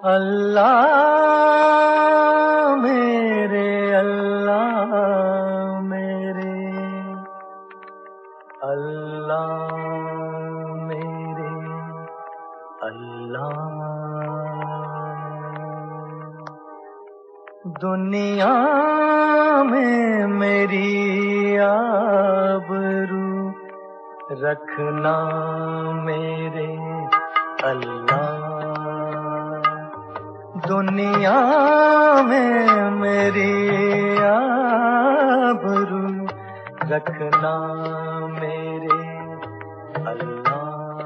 अल्लाह मेरे अल्लाह मेरे अल्लाह मेरे अल्लाह। दुनिया में मेरी आबरू रखना मेरे अल्लाह। दुनिया में मेरी आबरू रखना मेरे अल्लाह।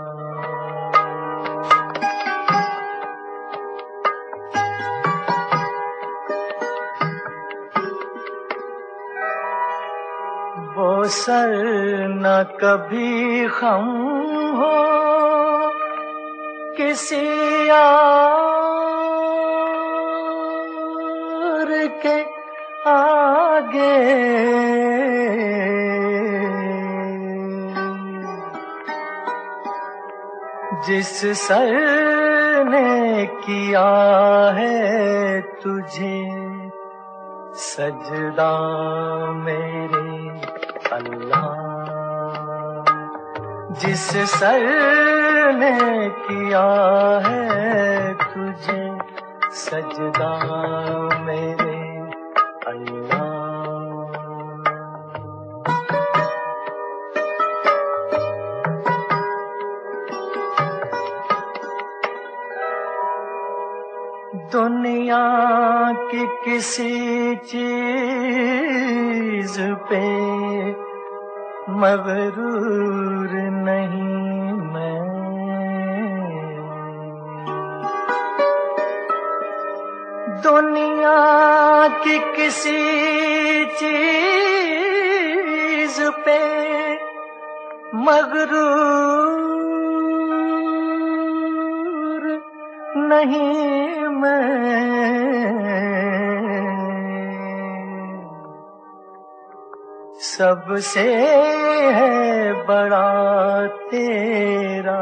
वो सर न कभी खम हो किसी और के आगे, जिस सर ने किया है तुझे सजदा मेरे अल्लाह। जिस सर ने किया है तुझे सजदा मेरे अल्लाह। दुनिया की किसी चीज पे मगरूर नहीं मैं। दुनिया की किसी चीज पे मगरूर नहीं मैं। सबसे है बड़ा तेरा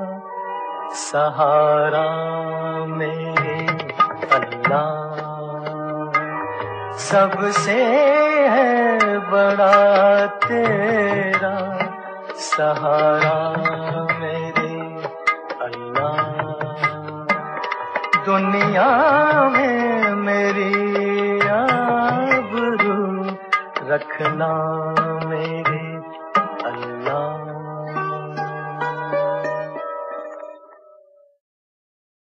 सहारा मेरे अल्लाह। सबसे है बड़ा तेरा सहारा मेरे अल्लाह। दुनिया में मेरी आबरू रखना मेरे